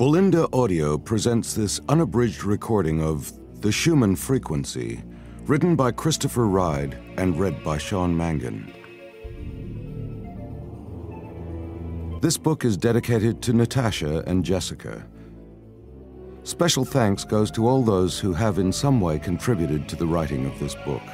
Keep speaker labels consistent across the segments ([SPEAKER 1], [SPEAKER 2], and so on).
[SPEAKER 1] Bolinda Audio presents this unabridged recording of The Schumann Frequency, written by Christopher Ride and read by Sean Mangan. This book is dedicated to Natasha and Jessica. Special thanks goes to all those who have in some way contributed to the writing of this book.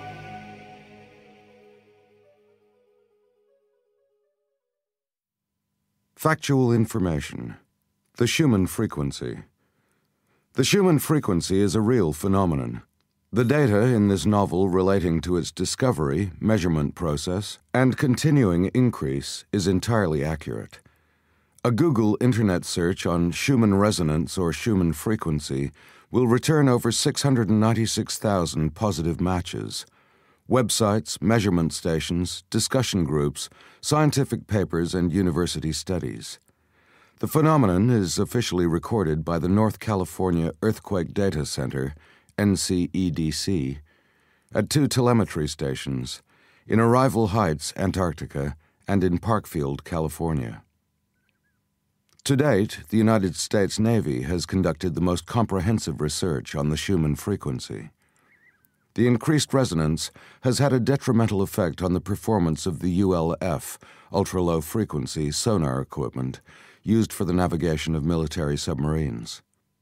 [SPEAKER 1] Factual information. The Schumann Frequency. The Schumann Frequency is a real phenomenon. The data in this novel relating to its discovery, measurement process, and continuing increase is entirely accurate. A Google Internet search on Schumann resonance or Schumann frequency will return over 696,000 positive matches. Websites, measurement stations, discussion groups, scientific papers, and university studies. The phenomenon is officially recorded by the North California Earthquake Data Center, NCEDC, at 2 telemetry stations, in Arrival Heights, Antarctica, and in Parkfield, California. To date, the United States Navy has conducted the most comprehensive research on the Schumann frequency. The increased resonance has had a detrimental effect on the performance of the ULF, ultra-low frequency sonar equipment, used for the navigation of military submarines.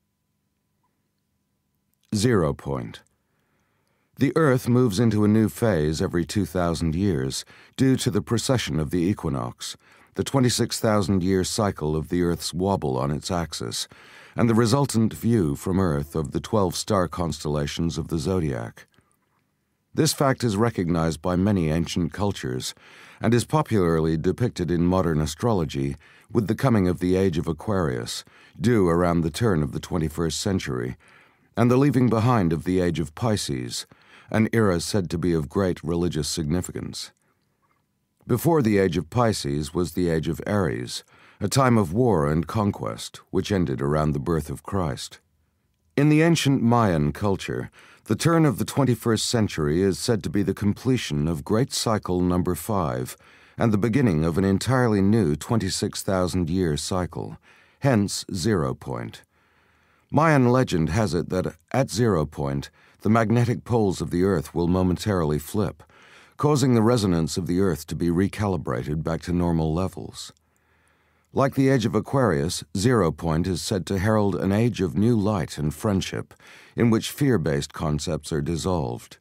[SPEAKER 1] 0 point. The Earth moves into a new phase every 2,000 years due to the precession of the equinox, the 26,000-year cycle of the Earth's wobble on its axis, and the resultant view from Earth of the 12 star constellations of the zodiac. This fact is recognized by many ancient cultures and is popularly depicted in modern astrology with the coming of the Age of Aquarius, due around the turn of the 21st century, and the leaving behind of the Age of Pisces, an era said to be of great religious significance. Before the Age of Pisces was the Age of Aries, a time of war and conquest, which ended around the birth of Christ. In the ancient Mayan culture, the turn of the 21st century is said to be the completion of Great Cycle number 5 and the beginning of an entirely new 26,000-year cycle, hence 0 point. Mayan legend has it that at 0 point, the magnetic poles of the Earth will momentarily flip, causing the resonance of the Earth to be recalibrated back to normal levels. Like the Age of Aquarius, 0 point is said to herald an age of new light and friendship, in which fear-based concepts are dissolved.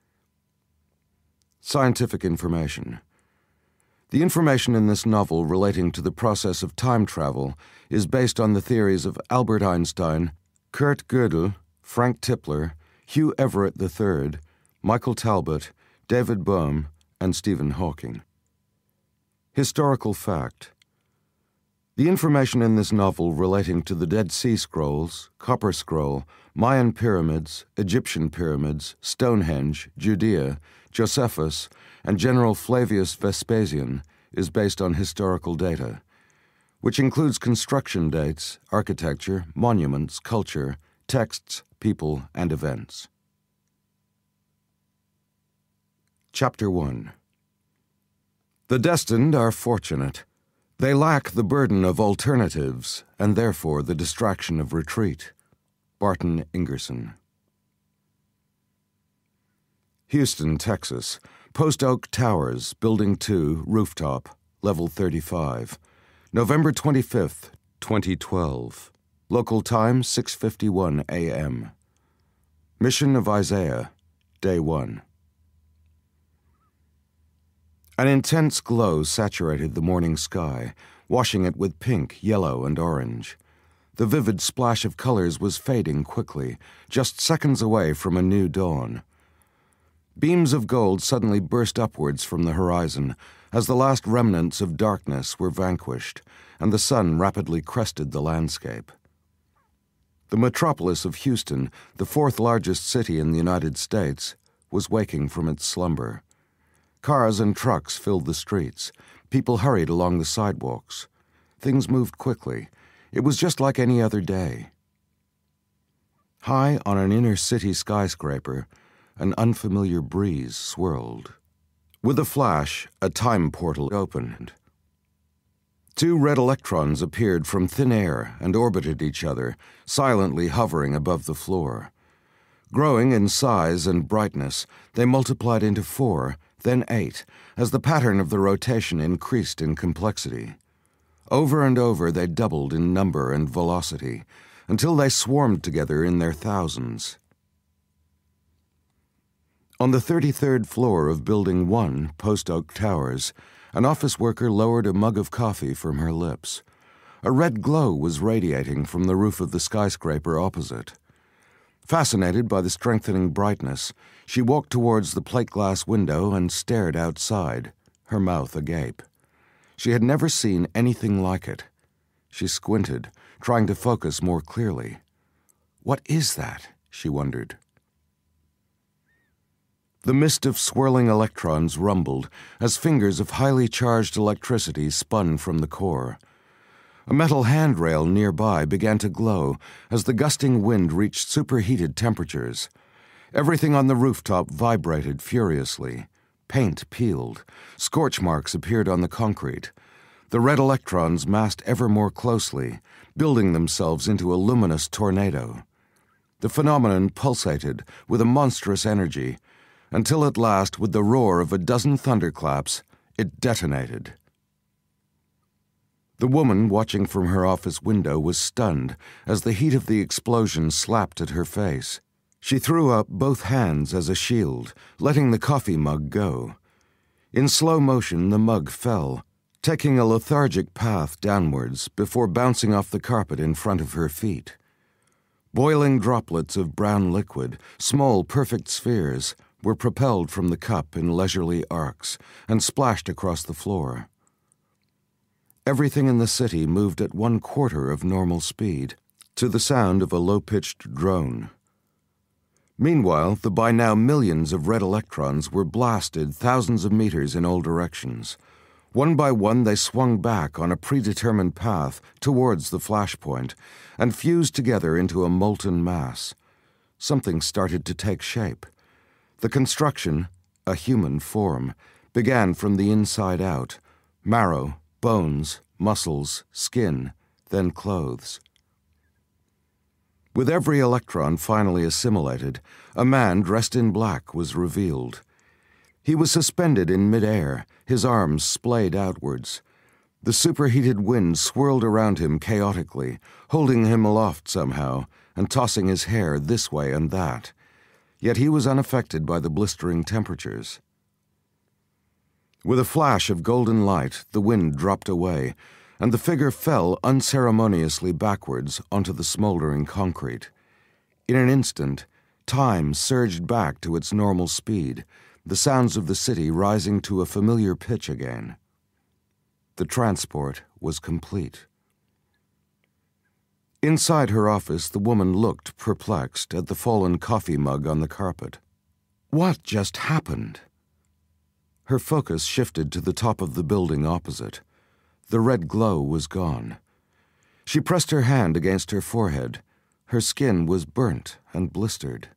[SPEAKER 1] Scientific information. The information in this novel relating to the process of time travel is based on the theories of Albert Einstein, Kurt Gödel, Frank Tipler, Hugh Everett III, Michael Talbot, David Bohm, and Stephen Hawking. Historical fact. The information in this novel relating to the Dead Sea Scrolls, Copper Scroll, Mayan pyramids, Egyptian pyramids, Stonehenge, Judea, Josephus, and General Flavius Vespasian is based on historical data, which includes construction dates, architecture, monuments, culture, texts, people, and events. Chapter 1. The destined are fortunate. They lack the burden of alternatives and therefore the distraction of retreat. Barton Ingerson. Houston, Texas. Post Oak Towers, Building 2, Rooftop, Level 35. November 25th, 2012. Local time 6:51 a.m. Mission of Isaiah, Day 1. An intense glow saturated the morning sky, washing it with pink, yellow, and orange. The vivid splash of colors was fading quickly, just seconds away from a new dawn. Beams of gold suddenly burst upwards from the horizon as the last remnants of darkness were vanquished, and the sun rapidly crested the landscape. The metropolis of Houston, the 4th largest city in the United States, was waking from its slumber. Cars and trucks filled the streets. People hurried along the sidewalks. Things moved quickly. It was just like any other day. High on an inner-city skyscraper, an unfamiliar breeze swirled. With a flash, a time portal opened. Two red electrons appeared from thin air and orbited each other, silently hovering above the floor. Growing in size and brightness, they multiplied into 4, then 8, as the pattern of the rotation increased in complexity. Over and over they doubled in number and velocity, until they swarmed together in their thousands. On the 33rd floor of Building 1, Post Oak Towers, an office worker lowered a mug of coffee from her lips. A red glow was radiating from the roof of the skyscraper opposite. Fascinated by the strengthening brightness, she walked towards the plate glass window and stared outside, her mouth agape. She had never seen anything like it. She squinted, trying to focus more clearly. What is that? She wondered. The mist of swirling electrons rumbled as fingers of highly charged electricity spun from the core. A metal handrail nearby began to glow as the gusting wind reached superheated temperatures. Everything on the rooftop vibrated furiously. Paint peeled. Scorch marks appeared on the concrete. The red electrons massed ever more closely, building themselves into a luminous tornado. The phenomenon pulsated with a monstrous energy, until at last, with the roar of a dozen thunderclaps, it detonated. The woman watching from her office window was stunned as the heat of the explosion slapped at her face. She threw up both hands as a shield, letting the coffee mug go. In slow motion, the mug fell, taking a lethargic path downwards before bouncing off the carpet in front of her feet. Boiling droplets of brown liquid, small perfect spheres, were propelled from the cup in leisurely arcs and splashed across the floor. Everything in the city moved at 1/4 of normal speed, to the sound of a low-pitched drone. Meanwhile, the by now millions of red electrons were blasted thousands of meters in all directions. One by one, they swung back on a predetermined path towards the flashpoint and fused together into a molten mass. Something started to take shape. The construction, a human form, began from the inside out: marrow, bones, muscles, skin, then clothes. With every electron finally assimilated, a man dressed in black was revealed. He was suspended in midair, his arms splayed outwards. The superheated wind swirled around him chaotically, holding him aloft somehow and tossing his hair this way and that. Yet he was unaffected by the blistering temperatures. With a flash of golden light, the wind dropped away, and the figure fell unceremoniously backwards onto the smoldering concrete. In an instant, time surged back to its normal speed, the sounds of the city rising to a familiar pitch again. The transport was complete. Inside her office, the woman looked, perplexed, at the fallen coffee mug on the carpet. What just happened? Her focus shifted to the top of the building opposite. The red glow was gone. She pressed her hand against her forehead. Her skin was burnt and blistered.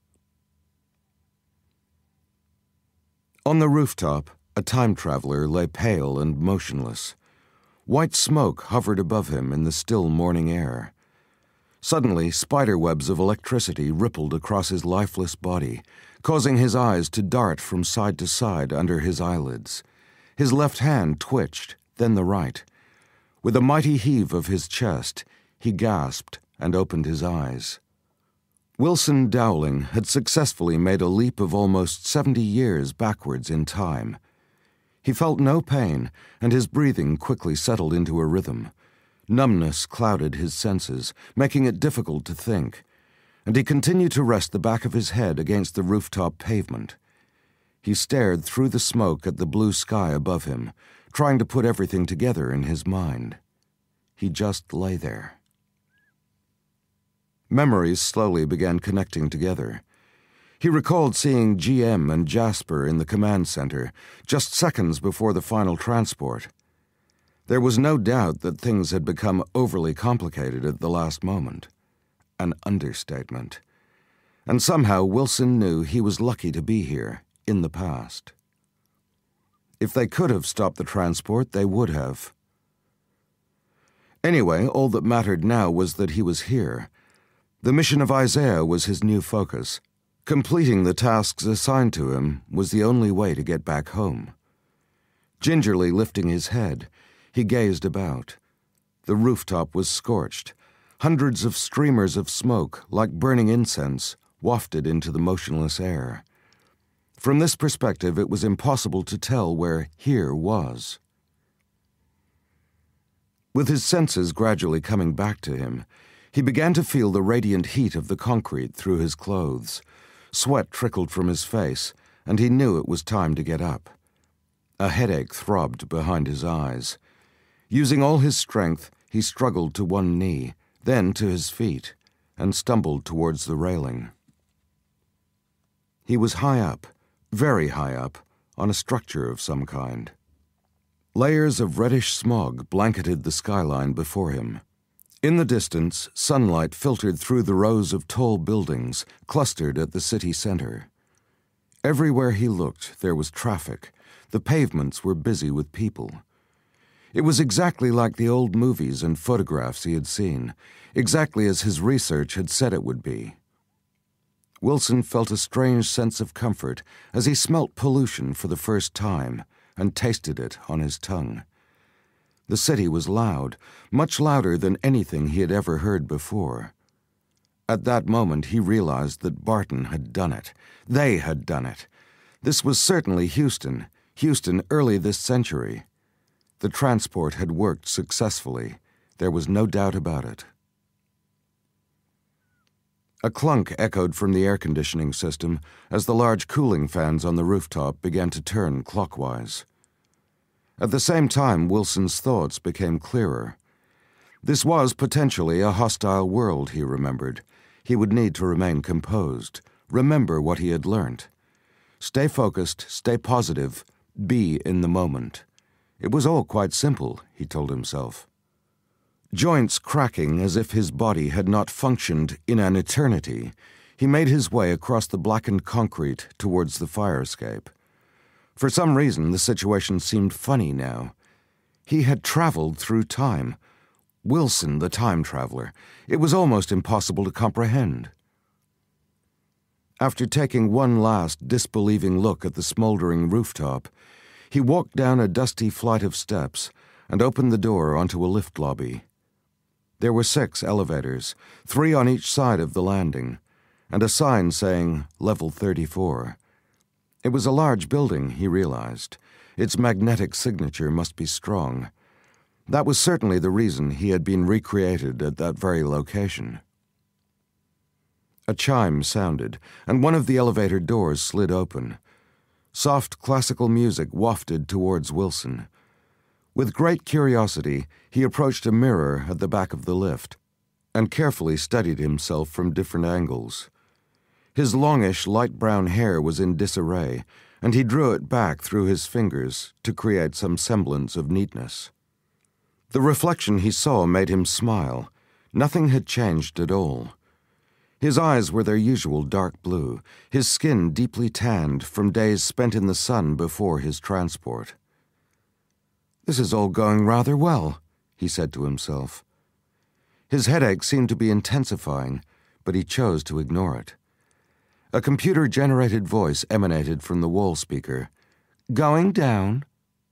[SPEAKER 1] On the rooftop, a time traveler lay pale and motionless. White smoke hovered above him in the still morning air. Suddenly, spiderwebs of electricity rippled across his lifeless body, causing his eyes to dart from side to side under his eyelids. His left hand twitched, then the right. With a mighty heave of his chest, he gasped and opened his eyes. Wilson Dowling had successfully made a leap of almost 70 years backwards in time. He felt no pain, and his breathing quickly settled into a rhythm. Numbness clouded his senses, making it difficult to think, and he continued to rest the back of his head against the rooftop pavement. He stared through the smoke at the blue sky above him, trying to put everything together in his mind. He just lay there. Memories slowly began connecting together. He recalled seeing GM and Jasper in the command center just seconds before the final transport. There was no doubt that things had become overly complicated at the last moment. An understatement. And somehow Wilson knew he was lucky to be here, in the past. If they could have stopped the transport, they would have. Anyway, all that mattered now was that he was here. The mission of Isaiah was his new focus. Completing the tasks assigned to him was the only way to get back home. Gingerly lifting his head, he gazed about. The rooftop was scorched. Hundreds of streamers of smoke, like burning incense, wafted into the motionless air. From this perspective, it was impossible to tell where here was. With his senses gradually coming back to him, he began to feel the radiant heat of the concrete through his clothes. Sweat trickled from his face, and he knew it was time to get up. A headache throbbed behind his eyes. Using all his strength, he struggled to one knee, then to his feet, and stumbled towards the railing. He was high up, very high up, on a structure of some kind. Layers of reddish smog blanketed the skyline before him. In the distance, sunlight filtered through the rows of tall buildings clustered at the city center. Everywhere he looked, there was traffic. The pavements were busy with people. It was exactly like the old movies and photographs he had seen, exactly as his research had said it would be. Wilson felt a strange sense of comfort as he smelt pollution for the first time and tasted it on his tongue. The city was loud, much louder than anything he had ever heard before. At that moment, he realized that Barton had done it. They had done it. This was certainly Houston early this century. The transport had worked successfully. There was no doubt about it. A clunk echoed from the air conditioning system as the large cooling fans on the rooftop began to turn clockwise. At the same time, Wilson's thoughts became clearer. This was potentially a hostile world, he remembered. He would need to remain composed, remember what he had learnt. Stay focused, stay positive, be in the moment. It was all quite simple, he told himself. Joints cracking as if his body had not functioned in an eternity, he made his way across the blackened concrete towards the fire escape. For some reason, the situation seemed funny now. He had traveled through time. Wilson, the time traveler. It was almost impossible to comprehend. After taking one last disbelieving look at the smoldering rooftop, he walked down a dusty flight of steps and opened the door onto a lift lobby. There were 6 elevators, 3 on each side of the landing, and a sign saying Level 34. It was a large building, he realized. Its magnetic signature must be strong. That was certainly the reason he had been recreated at that very location. A chime sounded, and one of the elevator doors slid open. Soft classical music wafted towards Wilson. With great curiosity, he approached a mirror at the back of the lift and carefully studied himself from different angles. His longish, light brown hair was in disarray, and he drew it back through his fingers to create some semblance of neatness. The reflection he saw made him smile. Nothing had changed at all. His eyes were their usual dark blue, his skin deeply tanned from days spent in the sun before his transport. "This is all going rather well," he said to himself. His headache seemed to be intensifying, but he chose to ignore it. A computer-generated voice emanated from the wall speaker. "Going down?"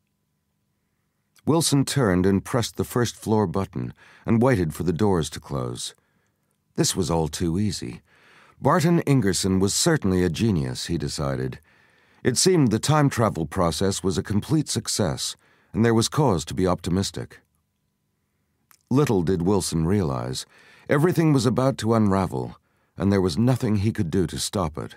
[SPEAKER 1] Wilson turned and pressed the first-floor button and waited for the doors to close. This was all too easy. Barton Ingerson was certainly a genius, he decided. It seemed the time travel process was a complete success, and there was cause to be optimistic. Little did Wilson realize, everything was about to unravel, and there was nothing he could do to stop it.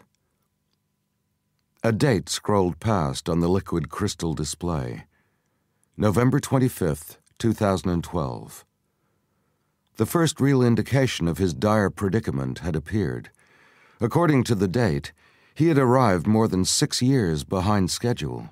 [SPEAKER 1] A date scrolled past on the liquid crystal display. November 25th, 2012. The first real indication of his dire predicament had appeared. According to the date, he had arrived more than 6 years behind schedule.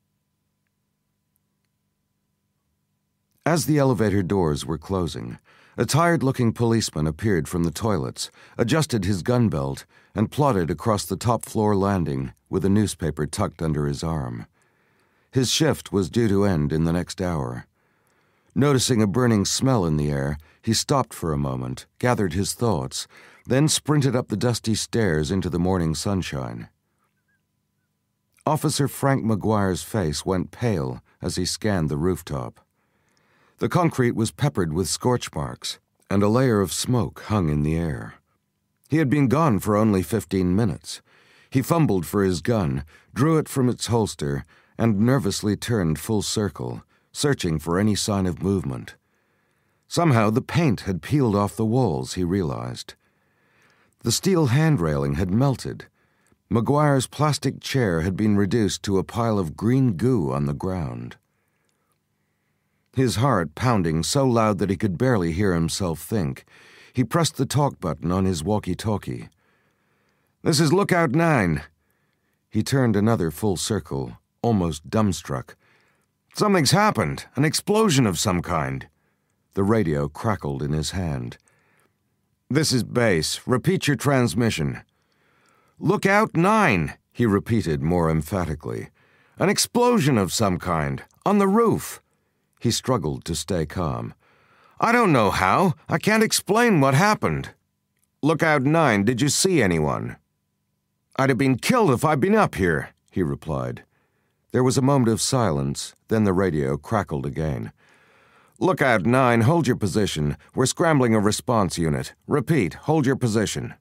[SPEAKER 1] As the elevator doors were closing, a tired-looking policeman appeared from the toilets, adjusted his gun belt, and plodded across the top-floor landing with a newspaper tucked under his arm. His shift was due to end in the next hour. Noticing a burning smell in the air, he stopped for a moment, gathered his thoughts, then sprinted up the dusty stairs into the morning sunshine. Officer Frank McGuire's face went pale as he scanned the rooftop. The concrete was peppered with scorch marks, and a layer of smoke hung in the air. He had been gone for only 15 minutes. He fumbled for his gun, drew it from its holster, and nervously turned full circle, searching for any sign of movement. Somehow the paint had peeled off the walls, he realized. The steel hand railing had melted. McGuire's plastic chair had been reduced to a pile of green goo on the ground. His heart pounding so loud that he could barely hear himself think, he pressed the talk button on his walkie-talkie. "This is Lookout 9. He turned another full circle, almost dumbstruck. "Something's happened, an explosion of some kind." The radio crackled in his hand. "This is base. Repeat your transmission." "Lookout 9, he repeated more emphatically. "An explosion of some kind, on the roof." He struggled to stay calm. "I don't know how. I can't explain what happened." "Lookout 9, did you see anyone?" "I'd have been killed if I'd been up here," he replied. There was a moment of silence, then the radio crackled again. "Lookout 9, hold your position. We're scrambling a response unit. Repeat, hold your position."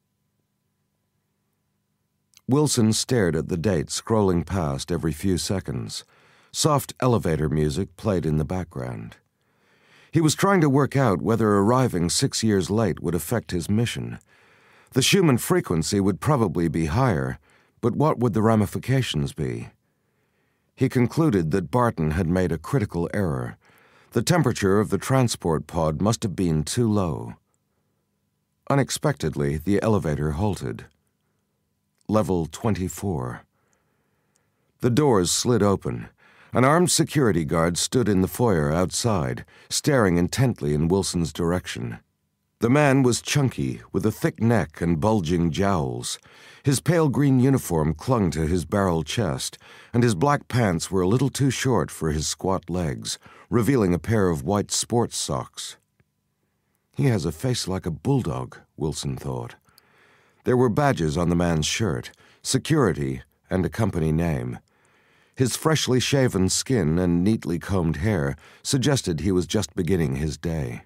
[SPEAKER 1] Wilson stared at the date scrolling past every few seconds. Soft elevator music played in the background. He was trying to work out whether arriving 6 years late would affect his mission. The Schumann frequency would probably be higher, but what would the ramifications be? He concluded that Barton had made a critical error. The temperature of the transport pod must have been too low. Unexpectedly, the elevator halted. Level 24. The doors slid open. An armed security guard stood in the foyer outside, staring intently in Wilson's direction. The man was chunky, with a thick neck and bulging jowls. His pale green uniform clung to his barrel chest, and his black pants were a little too short for his squat legs, revealing a pair of white sports socks. He has a face like a bulldog, Wilson thought. There were badges on the man's shirt, security, and a company name. His freshly shaven skin and neatly combed hair suggested he was just beginning his day.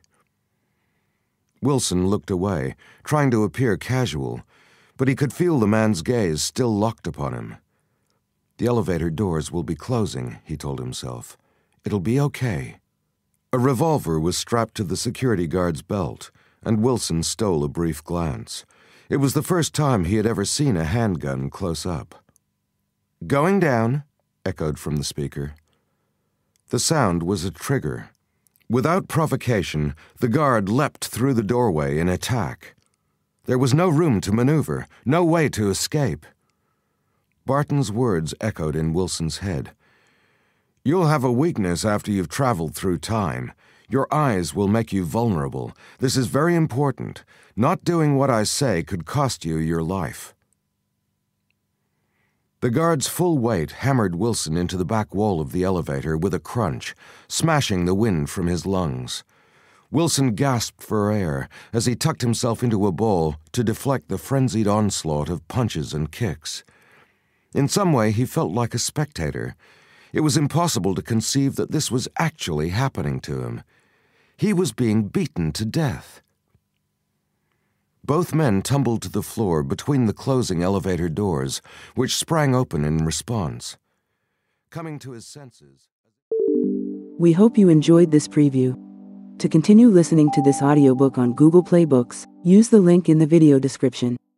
[SPEAKER 1] Wilson looked away, trying to appear casual, but he could feel the man's gaze still locked upon him. The elevator doors will be closing, he told himself. It'll be okay. A revolver was strapped to the security guard's belt, and Wilson stole a brief glance. It was the first time he had ever seen a handgun close up. "Going down," echoed from the speaker. The sound was a trigger. Without provocation, the guard leapt through the doorway in attack. There was no room to maneuver, no way to escape. Barton's words echoed in Wilson's head. "You'll have a weakness after you've traveled through time. Your eyes will make you vulnerable. This is very important. Not doing what I say could cost you your life." The guard's full weight hammered Wilson into the back wall of the elevator with a crunch, smashing the wind from his lungs. Wilson gasped for air as he tucked himself into a ball to deflect the frenzied onslaught of punches and kicks. In some way, he felt like a spectator. It was impossible to conceive that this was actually happening to him. He was being beaten to death. Both men tumbled to the floor between the closing elevator doors, which sprang open in response. Coming to his senses...
[SPEAKER 2] We hope you enjoyed this preview. To continue listening to this audiobook on Google Play Books, use the link in the video description.